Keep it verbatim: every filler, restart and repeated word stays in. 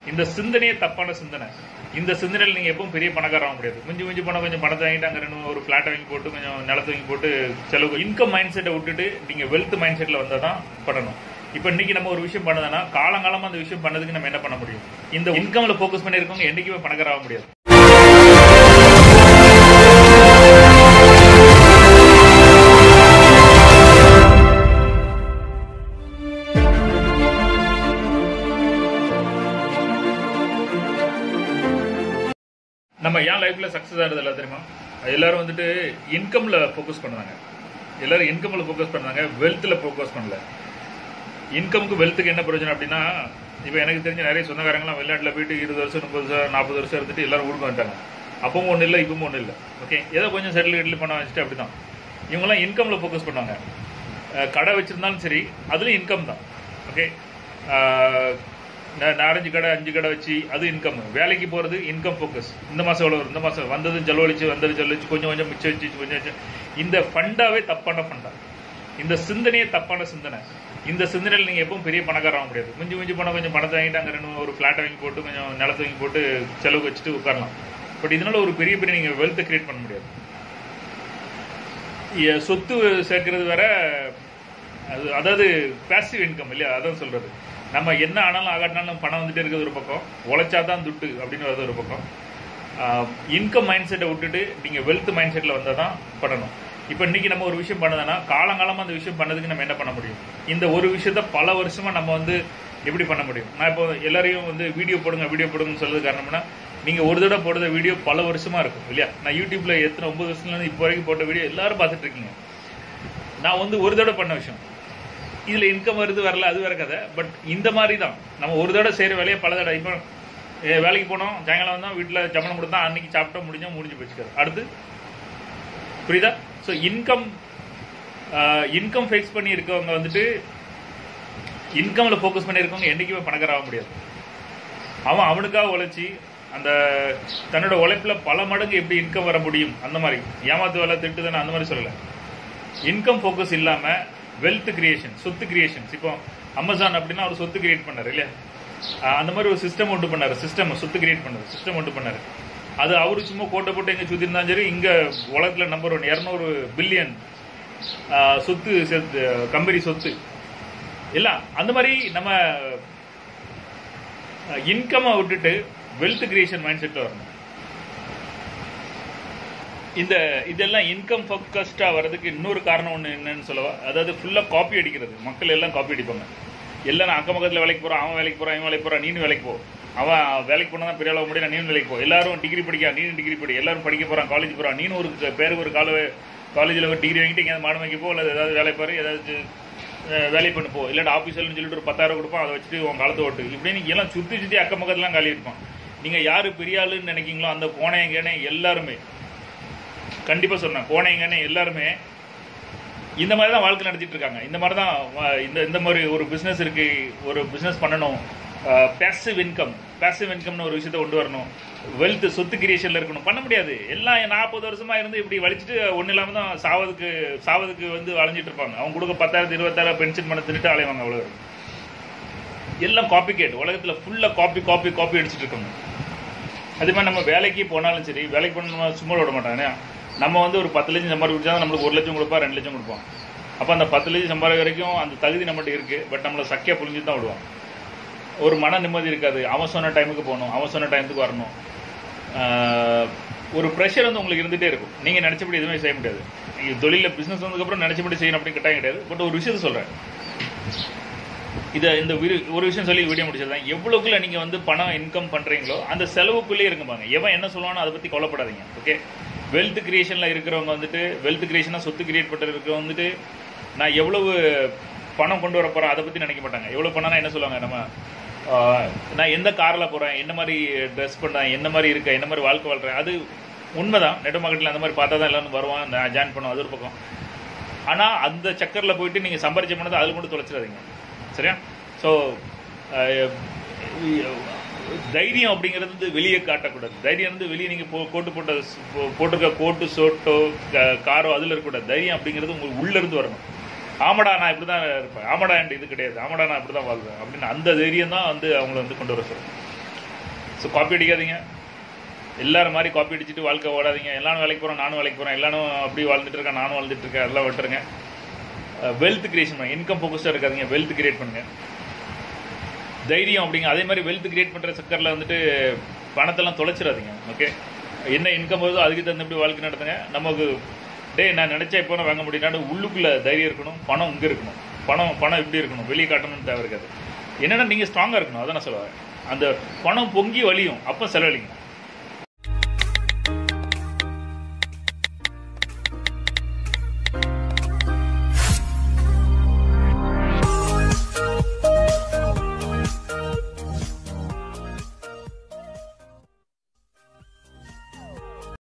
இந்த சிந்தனையே தப்பான சிந்தனை. இந்த சிந்தனையில் நீங்கள் எப்பவும் பெரிய பணக்காரர் ஆக முடியாது. கொஞ்சம் கொஞ்சம் பணம் கொஞ்சம் பணத்தை வாங்கிட்டு அங்கே ரெண்டு ஒரு ஃப்ளாட்டை வாங்கி போட்டு கொஞ்சம் நிலத்தை வாங்கி போட்டு செலவு இன்கம் மைண்ட் செட்டை விட்டுட்டு நீங்கள் வெல்த் மைண்ட் செட்டில் வந்தால் தான் பண்ணணும். இப்போ இன்னைக்கு நம்ம ஒரு விஷயம் பண்ணதுன்னா காலங்காலமாக அந்த விஷயம் பண்ணதுக்கு நம்ம என்ன பண்ண முடியும்? இந்த இன்கம்ல ஃபோக்கஸ் பண்ணியிருக்கவங்க என்றைக்குமே பணக்காரர் ஆக முடியாது. நம்ம ஏன் லைஃப்ல சக்ஸஸ் ஆகுறது எல்லாம் தெரியுமா? எல்லாரும் வந்துட்டு இன்கம்ல ஃபோக்கஸ் பண்ணுவாங்க. எல்லாரும் இன்கம்ல ஃபோக்கஸ் பண்ணாங்க, வெல்த்ல ஃபோக்கஸ் பண்ணல. இன்கமுக்கு வெல்த்துக்கு என்ன பிரயோஜனம் அப்படின்னா, இப்போ எனக்கு தெரிஞ்ச நிறைய சொந்தக்காரங்களாம் வெளிநாட்டில் போயிட்டு இருபது வருஷம் முப்பது வருஷம் நாற்பது வருஷம் இருந்துட்டு எல்லாரும் ஊருக்கு வந்துட்டாங்க. அப்பவும் ஒன்றும் இல்லை, இப்பவும் ஒன்றும் இல்லை. ஓகே, ஏதோ கொஞ்சம் செட்டில் கெட்டில் பண்ண வச்சுட்டு அப்படி தான் இவங்கெல்லாம் இன்கம்ல ஃபோக்கஸ் பண்ணுவாங்க. கடை வச்சிருந்தாலும் சரி, அதுலேயும் இன்கம் தான். ஓகே, நாலஞ்சு கடை அஞ்சு கடை வச்சு அது இன்கம். வேலைக்கு போகிறது இன்கம் ஃபோக்கஸ். இந்த மாதம் எவ்வளோ வரும், இந்த மாதம் வந்ததும் செலவழிச்சு வந்தது செலவழிச்சு கொஞ்சம் கொஞ்சம் மிச்சம் வச்சு கொஞ்சம் வச்சு இந்த ஃபண்டாவே தப்பான ஃபண்டா. இந்த சிந்தனையே தப்பான சிந்தனை. இந்த சிந்தனையில் நீங்கள் எப்பவும் பெரிய பணக்காரர் ஆக முடியாது. கொஞ்சம் கொஞ்சம் பணம் கொஞ்சம் பணத்தை வாங்கிட்டு அங்கே ரெண்டு ஒரு ஃப்ளாட்டை வாங்கி போட்டு கொஞ்சம் நிலத்தை வாங்கி போட்டு செலவு வச்சுட்டு உட்காரலாம். பட் இதனால ஒரு பெரிய பெரிய நீங்கள் வெல்த்தை கிரியேட் பண்ண முடியாது. சொத்து சேர்க்கறது வேற, அது அதாவது பேசிவ் இன்கம் இல்லையா? அதான் சொல்றது. நம்ம என்ன ஆனாலும் ஆகாட்டினாலும் பணம் வந்துட்டே இருக்கிறது ஒரு பக்கம், உழைச்சா தான் துட்டு அப்படின்னு வரது ஒரு பக்கம். இன்கம் மைண்ட் செட்டை விட்டுட்டு நீங்கள் வெல்த் மைண்ட் செட்டில் வந்தால் தான் பண்ணணும். இப்போ இன்னைக்கு நம்ம ஒரு விஷயம் பண்ணதுன்னா காலங்காலமாக அந்த விஷயம் பண்ணதுக்கு நம்ம என்ன பண்ண முடியும்? இந்த ஒரு விஷயத்த பல வருஷமாக நம்ம வந்து எப்படி பண்ண முடியும்? நான் இப்போ எல்லாரையும் வந்து வீடியோ போடுங்க வீடியோ போடுங்கன்னு சொல்றது காரணம்னா, நீங்கள் ஒரு தடவை போடுற வீடியோ பல வருஷமாக இருக்கும் இல்லையா? நான் யூடியூப்ல எத்தனை ஒன்பது வருஷத்துலேருந்து இப்போ வரைக்கும் போட்ட வீடியோ எல்லாரும் பார்த்துட்டு இருக்கீங்க. நான் வந்து ஒரு தடவை பண்ண விஷயம், இதில் இன்கம் வருது வரல அது வேற கதை. பட் இந்த மாதிரி தான் நம்ம ஒரு தடவை செய்கிற வேலையை பல தடவை. இப்போ வேலைக்கு போனோம், சாயங்காலம் வந்தோம், வீட்டில் சம்பளம் கொடுத்தா அன்னைக்கு சாப்பிட்டோம், முடிஞ்சோம், முடிஞ்சு போச்சுக்காது. அடுத்து புரியுதா? ஸோ இன்கம் இன்கம் ஃபிக்ஸ் பண்ணி இருக்கவங்க வந்துட்டு இன்கம்ல ஃபோக்கஸ் பண்ணி இருக்கவங்க என்றைக்குமே பணக்காரர் ஆக முடியாது. அவன் அவனுக்காக உழைச்சி அந்த தன்னோட உழைப்புல பல மடங்கு எப்படி இன்கம் வர முடியும் அந்த மாதிரி ஏமாத்து வேலை திட்டு தானே அந்த மாதிரி சொல்லலை. இன்கம் ஃபோக்கஸ் இல்லாமல் வெல்த் கிரியேஷன், சொத்து கிரியேஷன்ஸ். இப்போ அமேசான் அப்படின்னா அவர் சொத்து கிரியேட் பண்ணாரு இல்லையா? அந்த மாதிரி ஒரு சிஸ்டம் ஒன்று பண்ணாரு. சிஸ்டம் சொத்து கிரியேட் பண்ணாரு, சிஸ்டம் ஒன்று பண்ணாரு. அது அவரு சும்மா கோட்டை போட்டு எங்க சுத்தி இருந்தாலும் சரி, இங்க உலகத்துல நம்பர் ஒன் இருநூறு பில்லியன் சொத்து சேர்த்து கம்பெனி சொத்து எல்லாம். அந்த மாதிரி நம்ம இன்கம் விட்டுட்டு வெல்த் கிரியேஷன் மைண்ட் செட்ல வரணும். இந்த இதெல்லாம் இன்கம் ஃபோக்கஸ்டா வர்றதுக்கு இன்னொரு காரணம் ஒன்று என்னன்னு சொல்லவா? அதாவது ஃபுல்லா காப்பி அடிக்கிறது. மக்கள் எல்லாம் காப்பி அடிப்பாங்க. எல்லாம் அக்கம் பக்கத்தில் வேலைக்கு போறான், அவன் வேலைக்கு போறான், இவன் வேலைக்கு போறான், நீனும் வேலைக்கு போ. அவன் வேலைக்கு போனா தான் பெரிய அளவு முடியும், நீனும் வேலைக்கு போ. எல்லாரும் டிகிரி படிக்க, நீனும் டிகிரி படி. எல்லாரும் படிக்க போறான், காலேஜ் போறான், நீனும் ஒரு பேருக்கு ஒரு கால காலேஜில் ஒரு டிகிரி வாங்கிட்டு எங்கேயாவது மாடு வாங்கி போ, இல்லை ஏதாவது வேலை பாரு, ஏதாவது வேலை பண்ணு போ. இல்லாட்டா ஆஃபீஸர்னு சொல்லிட்டு ஒரு பத்தாயிரம் கொடுப்பான், அதை வச்சுட்டு உன் காலத்தை ஓட்டு. இப்படின்னு எல்லாம் சுற்றி சுற்றி அக்கம் பக்கத்துலாம் காலி இருப்பான். நீங்க யாரு பெரிய ஆளுன்னு நினைக்கீங்களோ அந்த கோணையங்கனே எல்லாருமே, கண்டிப்பா சொன்னேன், கோணையங்கனே எல்லாருமே இந்த மாதிரி தான் வாழ்க்கை நடத்திட்டு இருக்காங்க. இந்த மாதிரி தான் இந்த இந்த மாதிரி ஒரு பிஸ்னஸ் இருக்கு, ஒரு பிஸ்னஸ் பண்ணணும், பேசிவ் இன்கம், பேசிவ் இன்கம்னு ஒரு விஷயத்த கொண்டு வரணும், வெல்த் சொத்து கிரியேஷன்ல இருக்கணும். பண்ண முடியாது. எல்லாம் நாற்பது வருஷமா இருந்து இப்படி வலிச்சுட்டு ஒன்றும் இல்லாமல் தான் சாவதுக்கு சாவதுக்கு வந்து வளைஞ்சிட்டு இருப்பாங்க. அவங்க கொடுக்க பத்தாயிரத்து இருபத்தாயிரம் பென்ஷன் பண்ண திட்டு அலைவாங்க. அவ்வளோ எல்லாம் காப்பி கேட். உலகத்துல ஃபுல்லா காப்பி காப்பி காப்பி அடிச்சுட்டு இருக்காங்க. அதே மாதிரி நம்ம வேலைக்கு போனாலும் சரி, வேலைக்கு போன சும்மா விட மாட்டாங்க. நம்ம வந்து ஒரு பத்து லட்சம் சம்பாதிச்சா நம்மளுக்கு ஒரு லட்சம் கொடுப்பா, ரெண்டு லட்சம் கொடுப்போம். அப்போ அந்த பத்து லட்சம் சம்பாதிக்க வரைக்கும் அந்த தகுதி நம்மகிட்ட இருக்கு. பட் நம்மளை சக்கையா புரிஞ்சு தான் விடுவான். ஒரு மன நிம்மதி இருக்காது. அவன் சொன்ன டைமுக்கு போகணும், அவன் சொன்ன டைமுக்கு வரணும். ஒரு ப்ரெஷர் வந்து உங்களுக்கு இருந்துகிட்டே இருக்கும். நீங்கள் நினச்சபடி எதுவுமே செய்ய முடியாது. நீங்கள் தொழிலில் பிஸ்னஸ் வந்ததுக்கப்புறம் நினச்சபடி செய்யணும் அப்படின்னு கட்டாயம் கிடையாது. பட் ஒரு விஷயத்த சொல்கிறேன், இதை இந்த ஒரு விஷயம் சொல்லி வீடியோ முடிச்சதுதான். எவ்வளவுக்குள்ள நீங்கள் வந்து பணம் இன்கம் பண்ணுறீங்களோ அந்த செலவுக்குள்ளேயே இருக்குப்பாங்க. எவன் என்ன சொல்லுவானோ அதை பற்றி கவலைப்படாதீங்க. ஓகே, வெல்த் கிரியேஷனில் இருக்கிறவங்க வந்துட்டு, வெல்த் கிரியேஷனாக சொத்து கிரியேட் பண்ணுற இருக்கிறவங்க வந்துட்டு, நான் எவ்வளவு பணம் கொண்டு வர போகிறேன் அதை பற்றி நினைக்க மாட்டாங்க. எவ்வளோ பணம்னா என்ன சொல்லுவாங்க, நம்ம நான் எந்த காரில் போகிறேன், என்ன மாதிரி ட்ரெஸ் பண்ணுறேன், என்ன மாதிரி இருக்கேன், என்ன மாதிரி வாழ்க்கை வாழ்கிறேன். அது உண்மைதான். நெட் மார்க்கெட்டில் அந்த மாதிரி பார்த்தா தான் எல்லாரும் வருவான், நான் ஜாயின் பண்ணுவோம், அது ஒரு பக்கம். ஆனால் அந்த சக்கரில் போயிட்டு நீங்கள் சம்பாரிச்ச பண்ணதை அதில் மட்டும் தொலைச்சிடாதீங்க. சரியா? ஸோ தைரியம் அப்படிங்கிறது வந்து வெளியே காட்டக்கூடாது. தைரியம் வந்து வெளியே நீங்கள் போ கோட்டு போட்ட போட்டிருக்க கோட்டு சோட்டோ காரோ அதில் இருக்கக்கூடாது. தைரியம் அப்படிங்கிறது உங்களுக்கு உள்ளேருந்து வரணும். ஆமாடா நான் இப்படி தான் இருப்பேன், ஆமாடா என் இது கிடையாது, ஆமாடா நான் இப்படி தான் வாழ்வேன் அப்படின்னு அந்த தைரியம் தான் வந்து அவங்கள வந்து கொண்டு வர சொல்லுவேன். ஸோ காப்பி அடிக்காதீங்க, எல்லாரும் மாதிரி காப்பி அடிச்சுட்டு வாழ்க்கை ஓடாதீங்க. எல்லாரும் வேலைக்கு போகிறோம், நானும் வேலைக்கு போகிறேன், எல்லாரும் அப்படி வாழ்ந்துட்டு இருக்கேன், நானும் வாழ்ந்துட்டு இருக்கேன், எல்லாம் விட்டுருங்க. வெல்த் கிரியேஷன் பண்ணுங்க, இன்கம் ஃபோக்கஸ்டாக இருக்காதீங்க, வெல்த் கிரியேட் பண்ணுங்க. தைரியம் அப்படிங்க அதே மாதிரி வெல்த் கிரியேட் பண்ணுற செக்டரில் வந்துட்டு பணத்தெல்லாம் தொலைச்சிடாதீங்க. ஓகே, என்ன இன்கம் வருதோ அதுக்கு தகுந்தபடி வாழ்க்கை நடத்துங்க. நமக்கு டே நான் நினச்சா இப்போ வாங்க முடியும்னா உள்ளுக்குள்ளே தைரியம் இருக்கணும், பணம் இங்கே இருக்கணும். பணம் பணம் இப்படி இருக்கணும், வெளியே காட்டணும்னு தேவை இருக்காது. என்னென்னா நீங்கள் ஸ்ட்ராங்காக இருக்கணும், அதை நான் சொல்லுவேன். அந்த பணம் பொங்கி வலியும் அப்போ செலவழிங்க.